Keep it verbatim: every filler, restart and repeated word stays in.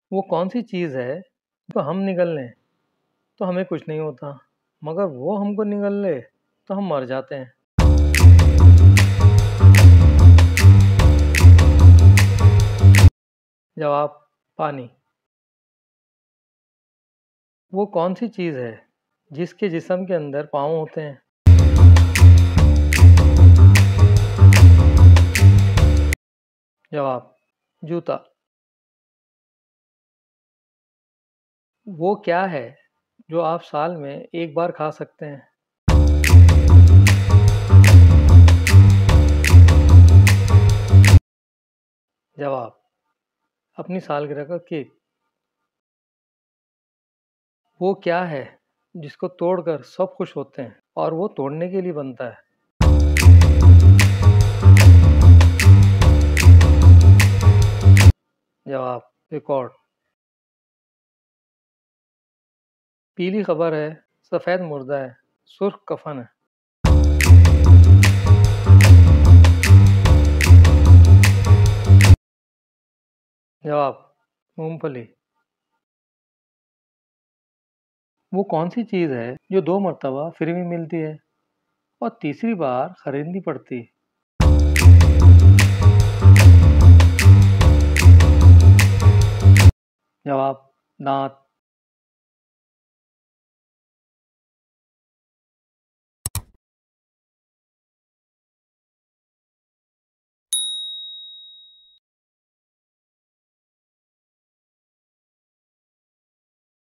वो कौन-सी चीज़ है तो हम निगल लें तो हमें कुछ नहीं होता, मगर वो हमको निगल ले तो हम मर जाते हैं? जवाब: पानी। वो कौन-सी चीज़ है जिसके जिस्म के अंदर पाँव होते हैं? जवाब: जूता। वो क्या है जो आप साल में एक बार खा सकते हैं? जवाब: अपनी सालगिरह का केक। वो क्या है जिसको तोड़कर सब खुश होते हैं और वो तोड़ने के लिए बनता है? जवाब: रिकॉर्ड। पीली खबर है, सफ़ेद मुर्दा है, सुर्ख कफन है। जवाब: मूंगफली। वो कौन सी चीज़ है जो दो मर्तबा फ्री में मिलती है और तीसरी बार खरीदनी पड़ती? जवाब: दांत।